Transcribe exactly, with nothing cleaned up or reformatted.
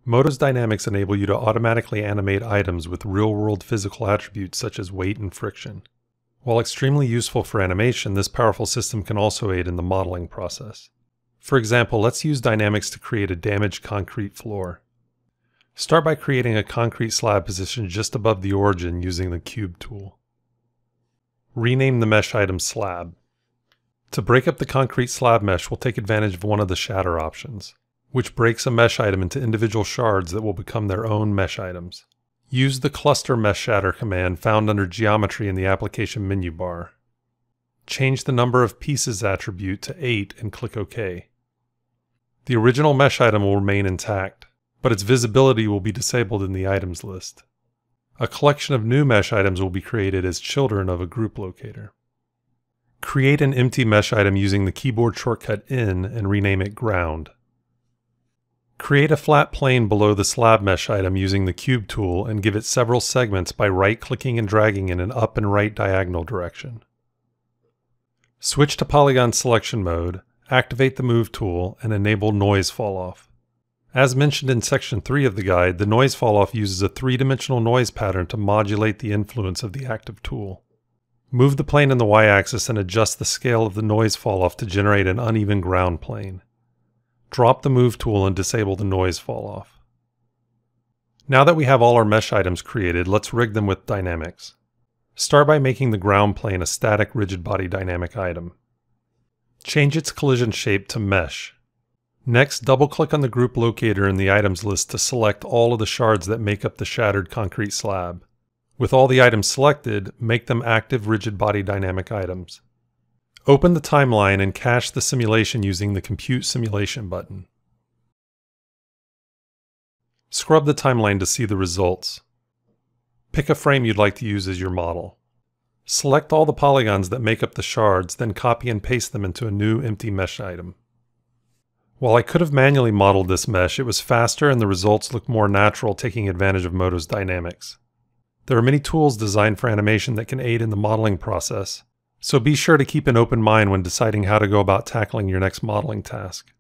Moto's dynamics enable you to automatically animate items with real-world physical attributes such as weight and friction. While extremely useful for animation, this powerful system can also aid in the modeling process. For example, let's use dynamics to create a damaged concrete floor. Start by creating a concrete slab positioned just above the origin using the Cube tool. Rename the mesh item Slab. To break up the concrete slab mesh, we'll take advantage of one of the shatter options, which breaks a mesh item into individual shards that will become their own mesh items. Use the Cluster Mesh Shatter command found under Geometry in the application menu bar. Change the Number of Pieces attribute to eight and click OK. The original mesh item will remain intact, but its visibility will be disabled in the items list. A collection of new mesh items will be created as children of a group locator. Create an empty mesh item using the keyboard shortcut N and rename it Ground. Create a flat plane below the slab mesh item using the Cube tool and give it several segments by right-clicking and dragging in an up and right diagonal direction. Switch to polygon selection mode, activate the Move tool, and enable Noise Falloff. As mentioned in section three of the guide, the Noise Falloff uses a three-dimensional noise pattern to modulate the influence of the active tool. Move the plane in the y-axis and adjust the scale of the Noise Falloff to generate an uneven ground plane. Drop the Move tool and disable the Noise Falloff. Now that we have all our mesh items created, let's rig them with dynamics. Start by making the ground plane a static rigid body dynamic item. Change its collision shape to Mesh. Next, double-click on the group locator in the items list to select all of the shards that make up the shattered concrete slab. With all the items selected, make them active rigid body dynamic items. Open the timeline and cache the simulation using the Compute Simulation button. Scrub the timeline to see the results. Pick a frame you'd like to use as your model. Select all the polygons that make up the shards, then copy and paste them into a new empty mesh item. While I could have manually modeled this mesh, it was faster and the results look more natural, taking advantage of Moto's dynamics. There are many tools designed for animation that can aid in the modeling process, so be sure to keep an open mind when deciding how to go about tackling your next modeling task.